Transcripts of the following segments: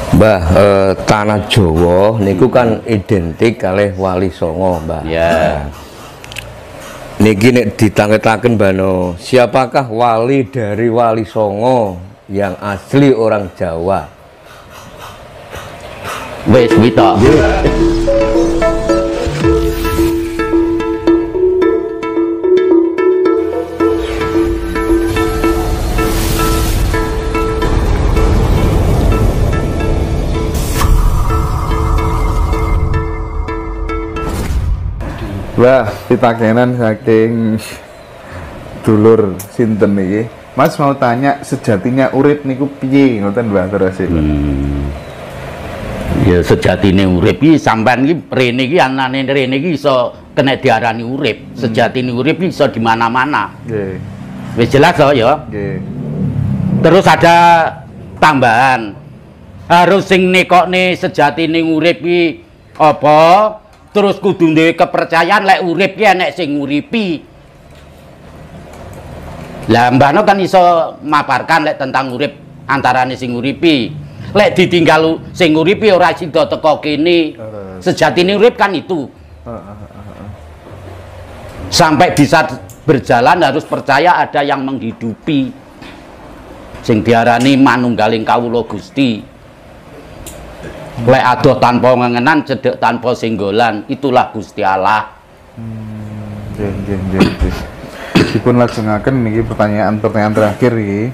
Mbah, tanah Jawa niku kan identik kalih Wali Songo, Mbah. Ya. Niki nek ditangketaken Bano, siapakah wali dari Wali Songo yang asli orang Jawa? Wes kita. Wah, pitakenan saking dulur sinten iki. Mas mau tanya sejatinya urip niku piye ngoten Mbah terus iki. Ya sejatine urip iki sampean iki rene iki anane rene iki iso kena diarani urip. Sejatine urip iki iso di mana-mana. Nggih. Wis jelas to ya? Nggih. Terus ada tambahan. Harus sing nekokne sejatine urip iki apa? Terus kudu duwe kepercayaan lek urip ki enek sing nguripi. Lah mbahno kan iso maparkan lek tentang urip antarane sing nguripi. Lek ditinggal sing nguripi ora sida teko kene. Sejatine urip kan itu. Sampai bisa berjalan harus percaya ada yang menghidupi. Sing diarani manunggaling kawula Gusti. Lek adoh tanpa ngengenan, cedek tanpa singgolan, itulah Gusti Allah. Nggih. Dipun lajengaken niki pertanyaan terakhir iki.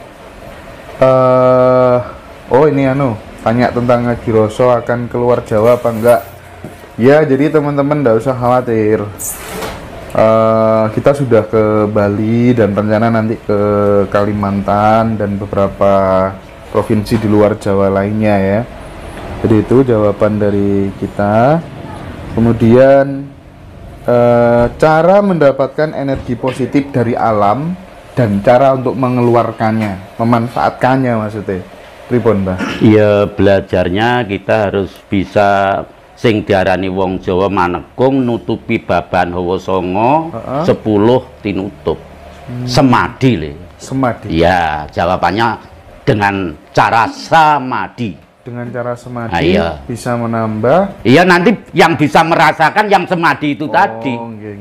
Oh ini tanya tentang Ngaji Roso akan keluar Jawa apa enggak? Ya, jadi teman-teman enggak usah khawatir. Kita sudah ke Bali dan rencana nanti ke Kalimantan dan beberapa provinsi di luar Jawa lainnya ya. Jadi itu jawaban dari kita. Kemudian cara mendapatkan energi positif dari alam dan cara untuk mengeluarkannya, memanfaatkannya maksudnya. Pripun, Mbah? Ya belajarnya kita harus bisa sing diarani wong Jawa manekung nutupi baban hawa songo 10 tinutup. Semadi le. Semadi. Ya, jawabannya dengan cara samadi. Dengan cara semadi bisa menambah. Iya, nanti yang bisa merasakan yang semadi itu tadi.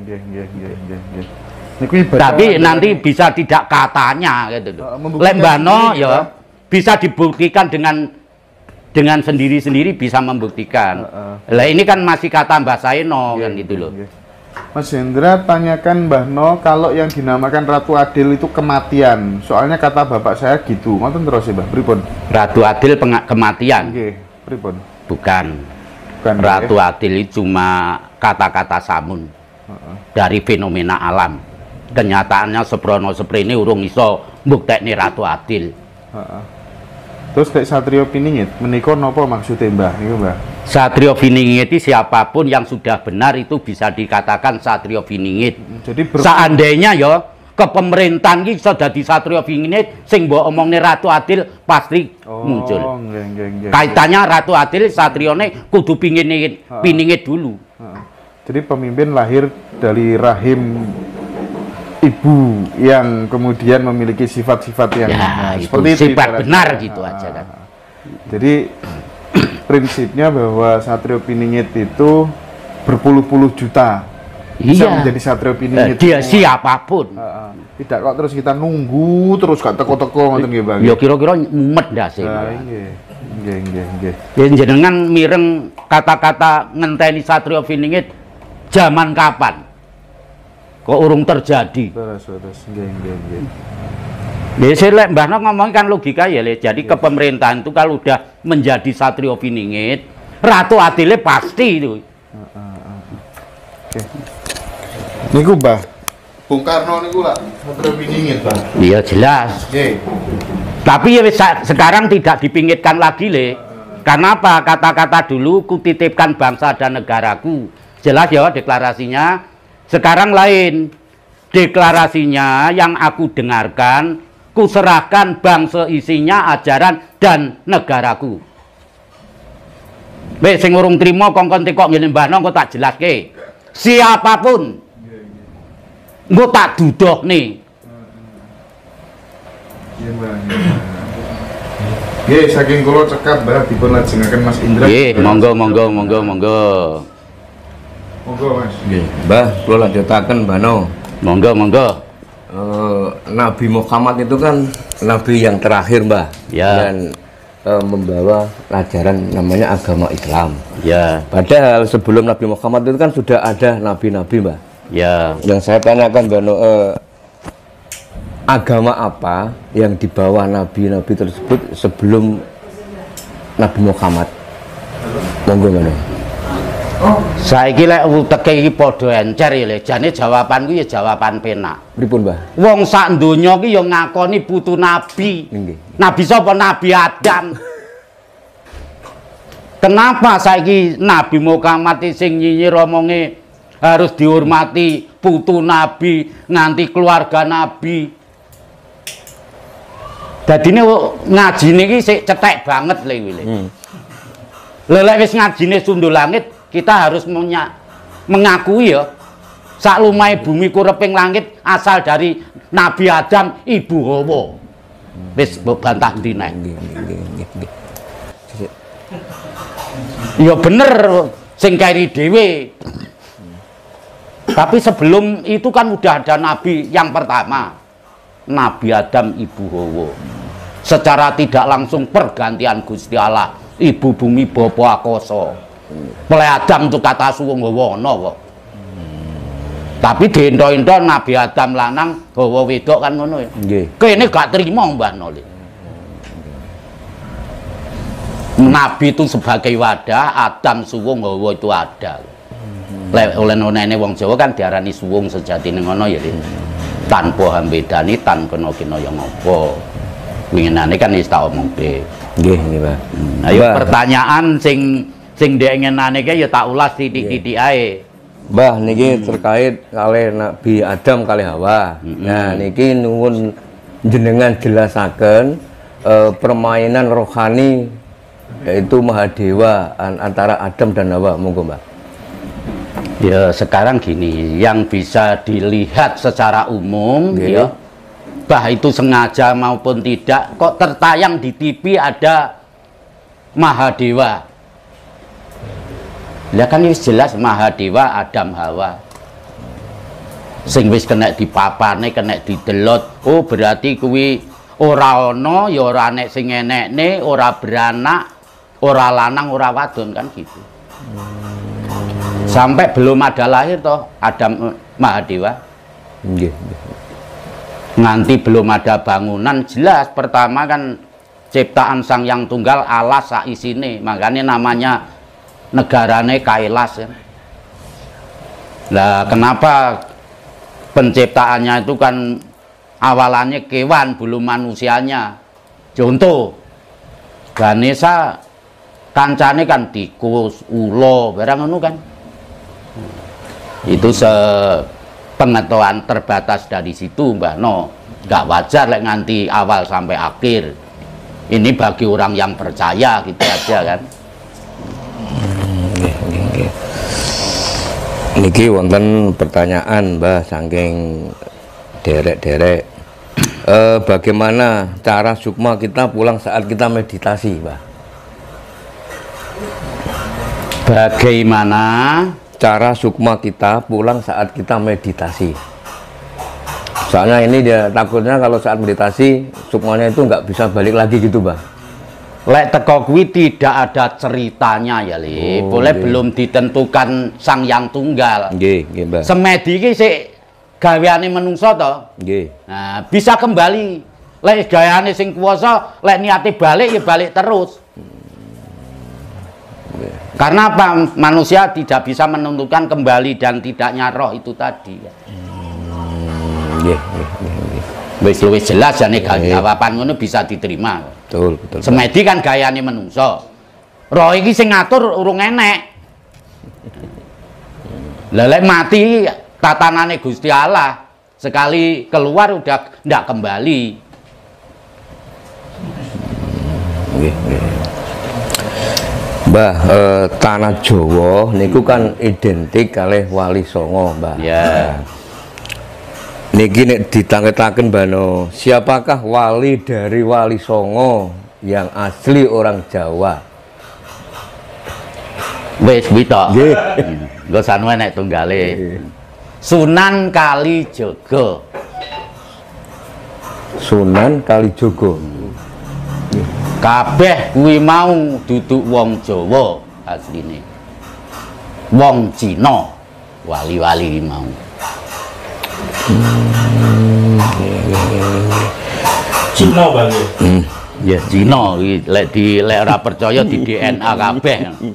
Nggih. Tapi nanti bisa tidak katanya gitu. Lembano ya bisa dibuktikan dengan sendiri-sendiri bisa membuktikan. Lah ini kan masih kata Mbah Saeno kan gitu loh. Mas Hendra tanyakan Mbah No, kalau yang dinamakan Ratu Adil itu kematian. Soalnya kata bapak saya gitu. Ngoten terus ya, Mbah. Pripun? Ratu Adil kematian. Nggih, pripun? Bukan Ratu Adil itu cuma kata-kata samun dari fenomena alam. Kenyataannya Sebrono Seprene urung iso mbuktekne Ratu Adil. Terus kayak Satrio Piningit, menika napa maksudnya Mbah? Niku Mbah. Satrio Piningit itu siapapun yang sudah benar itu bisa dikatakan Satrio Piningit. Jadi seandainya ya kepemerintahan iki iso dadi Satrio Piningit sing mbok omongne Ratu Adil pasti muncul. Kaitannya Ratu Adil satrione kudu piningit dulu. Jadi pemimpin lahir dari rahim ibu yang kemudian memiliki sifat-sifat yang seperti itu, sifat benar gitu aja kan. Jadi prinsipnya bahwa Satrio Piningit itu berpuluh-puluh juta bisa menjadi Satrio Piningit. Dia siapapun. Tidak kok terus kita nunggu terus gak teko-teko ngoten nggih, Bang. Ya kira-kira mumet ndase. Nggih. Ya jenengan mireng kata-kata ngenteni Satrio Piningit zaman kapan? Kok urung terjadi. Terus. Nggih. Biasanya lek Mbah Nok ngomong kan logika ya, Le. Jadi kepemerintahan itu kalau udah menjadi Satrio Piningit, Ratu Adile pasti itu. Oke. Niku Mbah, Bung Karno niku lah Satrio Piningit, Mbah. Iya jelas. Nggih. Tapi ya sekarang tidak dipinggitkan lagi, Le. Karena apa? Kata-kata dulu kutitipkan bangsa dan negaraku. Jelas ya deklarasinya. Sekarang lain, deklarasinya yang aku dengarkan, kuserahkan bangsa isinya ajaran dan negaraku. Wis sing urung trimo kongkon tekok ngene Mbah Nok tak jelaske. Siapapun engko tak dudohne. Nggih, saking kula cekap Mbah dipun lajengaken Mas Indra. Nggih, monggo monggo monggo monggo. Monggo Mas. Nggih, Mbah, kula lanjutaken Bano. Monggo monggo. Nabi Muhammad itu kan nabi yang terakhir, Mbah. Ya. Dan membawa ajaran namanya agama Islam. Ya. Padahal sebelum Nabi Muhammad itu kan sudah ada nabi-nabi, Mbah. Ya. Yang saya tanyakan, Bano, agama apa yang dibawa nabi-nabi tersebut sebelum Nabi Muhammad? Monggo, Bano. Saiki lek uteke iki padha encer ya, Le. Jane jawabanku ya jawaban penak. Pripun, Mbah? Wong sak donya ki ya ngakoni putu nabi. Nggih. Nabi sapa? Nabi Adam. Kenapa saiki Nabi Muhammad sing nyinyir omonge harus dihormati putu nabi nganti keluarga nabi? Dadine ngajine iki sik cetek banget le iki. Lek wis ngajine sundul langit, kita harus mengakui ya sak lumahe bumi kureping langit asal dari Nabi Adam, Ibu Hawa. Wis bantah ndi nek. Ya bener sing keri dhewe. Tapi sebelum itu kan udah ada nabi yang pertama, Nabi Adam, Ibu Hawa. Secara tidak langsung pergantian Gusti Allah, Ibu Bumi Bapa Akasa. Mulai Adam itu kata suwung Hawa ana kok. Tapi diento-ento Nabi Adam lanang, Hawa wedok kan ngono ya. Nggih. Kene gak trimo Mbah Noli. Nabi itu sebagai wadah, Adam suwung, Hawa itu ada. Lek oleh-olehne wong Jawa kan diarani suwung sejatine ngono ya, tanpa hambedani tan kena-kena ya ngopo. Winginane kan wis tak omongke. Nggih, nggih, Mbah. Ayo pertanyaan sing ndek ngenane ki ya tak ulas titik-titik ae. Mbah, niki terkait kalih Nabi Adam kalih Hawa. Nah, niki nuwun jenengan jelasaken permainan rohani yaitu Mahadewa antara Adam dan Hawa. Monggo, Mbah. Ya, sekarang gini, yang bisa dilihat secara umum ya, bah itu sengaja maupun tidak, kok tertayang di TV ada Mahadewa. Lah kan wis jelas Mahadewa Adam Hawa. Sing wis kena dipapane, kena didelot, oh berarti kuwi ora ana ya ora nek sing enekne, ora beranak, ora lanang, ora wadon kan gitu. Sampai belum ada lahir toh Adam Mahadewa. Nggih. Nganti belum ada bangunan, jelas pertama kan ciptaan Sang Yang Tunggal Allah sak isine, makanya namanya negarane Kailas ya. Lah kenapa penciptaannya itu kan awalannya kewan belum manusianya. Contoh Ganesha kancane kan tikus, ulo, barang ngono kan. Itu pengetahuan terbatas dari situ, Mbak No. Gak wajar lek nganti awal sampai akhir. Ini bagi orang yang percaya gitu aja kan. Niki wonten pertanyaan, Mbah, saking derek-derek. Bagaimana cara sukma kita pulang saat kita meditasi, Mbah? Bagaimana cara sukma kita pulang saat kita meditasi? Soalnya ini dia takutnya kalau saat meditasi sukmanya itu nggak bisa balik lagi gitu, Mbah. Lek teko kuwi tidak ada ceritanya ya, Le. Boleh belum ditentukan Sang Yang Tunggal. Nggih, nggih, Mbah. Semedi iki sik gaweane menungso to. Nggih. Nah, bisa kembali. Lek gaweane sing kuwasa, lek niate balik ya balik terus. Karena apa? Manusia tidak bisa menentukan kembali dan tidaknya roh itu tadi. Nggih. Wis luwih jelas jane jawaban ngono bisa diterima. Betul, betul. Semedi kan gayane menungso. Roh iki sing ngatur urung enek. Lah lek mati tatanane Gusti Allah, sekali keluar udah ndak kembali. Nggih. Mbah, tanah Jawa niku kan identik kalih Wali Songo, Mbah. Ya. Niki nek ditangketaken Mbah No, siapakah wali dari Wali Songo yang asli orang Jawa. Wis bito. Nggih. Nggo sanwe nek tunggale. Sunan Kalijaga. Sunan Kalijaga. Kabeh kuwi mau duduk wong Jawa asline. Wong Cina wali-wali mau. Cina Bang. Ya Cina iki lek ora percaya di DNA kabeh.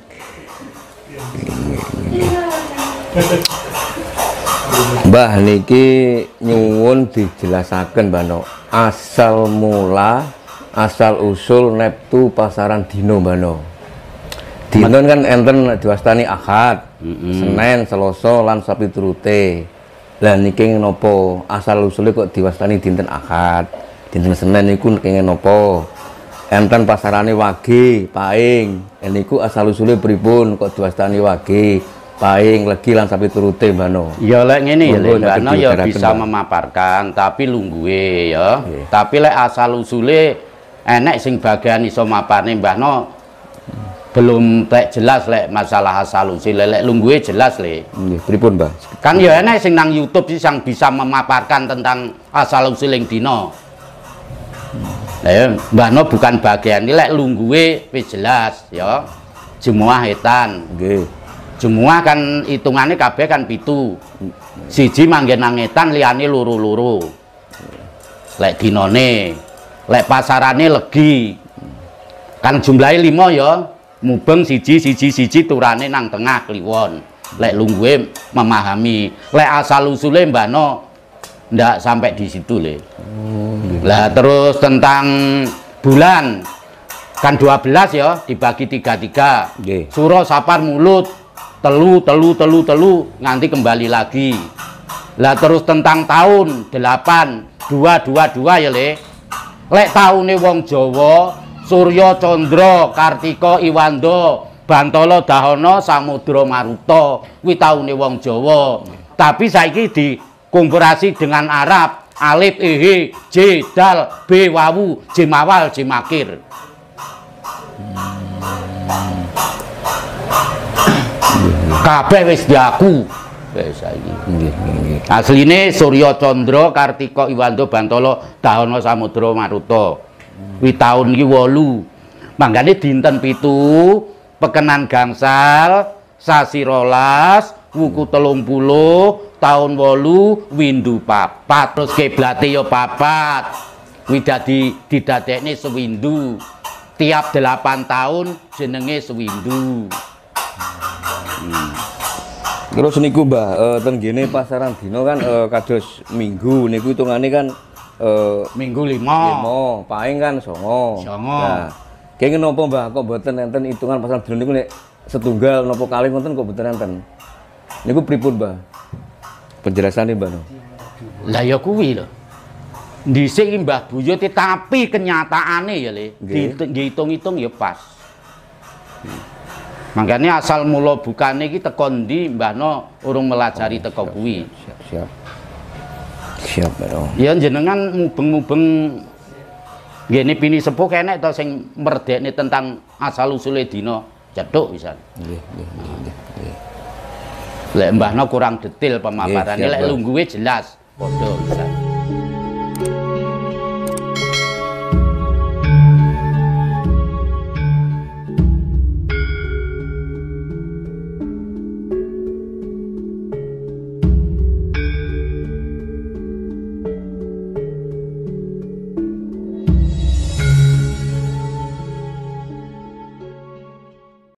Mbah niki nyuwun dijelasaken Mbah No, asal mula asal usul neptu pasaran dino Mbah No. Dino kan enten diwastani Ahad, Senin, Selasa lan Sapiturute. Lah niki napa asal usule kok diwastani dinten Ahad, dinten Senin niku kenging napa? Enten pasarane Wage, Paing. Niku asal usule pripun kok diwastani Wage, Paing, Legi lan Sapiturute Mbah No. Ya lek ngene ya Monggo, Mbak No ya dibicaraken, bisa Mbak. memaparkan tapi lungguhe ya. Nggih. Tapi lek asal usule enek sing bagian iso maparne Mbah No belum tak jelas lek masalah asal usul lek lungguhe jelas le. Nggih, pripun Mbah? Kan ya enek sing nang YouTube sih yang bisa memaparkan tentang asal usul yang dino. Lah ya Mbah No bukan bagian ini lek lungguhe wis jelas ya. Jumuah etan. Nggih. Jumuah kan hitungannya kabeh kan 7. Siji manggen nang etan liyane loro-loro. Lek dinone, lek pasarane Legi. Kan jumlahe 5 ya. Mubeng siji turane nang tengah kliwon. Lek lungguhe memahami. Lek asal usule Mbah No ndak sampai di situ le. Lah terus tentang bulan kan 12 ya dibagi 33. Nggih. Suro Sapar Mulut telu nganti kembali lagi. Lah terus tentang tahun 8 2 ya le. Lek taune wong Jawa Surya Candra Kartika Iwanda Bantala Dahana Samudra Maruta kuwi taune wong Jawa. Tapi saiki dikompurasi dengan Arab alif ehe j dal b wawu j mawal j makir. Kabeh wis diaku wis saiki. Nggih, nggih. Asline Surya Candra Kartika Iwanda Bantala Dahana Samudra Maruta. Kuwi taun iki 8. Mangkane dinten 7 pekenan gangsal sasi 12 wuku 30 taun 8 windu 4. Terus kiblate ya 4. Kuwi dadi didadekne sewindu. Tiap 8 tahun jenenge sewindu. Terus niku Mbah, ten gene pasaran dino kan kados Minggu niku hitungane kan Minggu 5. 5, Paing kan 9. Nah, kenging napa Mbah kok mboten enten hitungan pasaran dino niku nek setunggal napa kalih ngoten kok mboten enten. Niku pripun Mbah? Penjelasane Mbah No. Lah ya kuwi lho. Dhisik iki Mbah Buyut tapi kenyataane ya Le, dihitung-hitung ya pas. Makanya asal mula bukane iki teko ndi Mbah No urung melajari teko kuwi. Siap. Siap Mbah No. Ya jenengan mubeng-mubeng ngene pini sepuh kenek to sing merdekne tentang asal usule dina cethuk pisan. Nggih. Lek Mbah No kurang detail pemaparane, Nggih, siap, lek Mbah. lungguhe jelas padha pisan.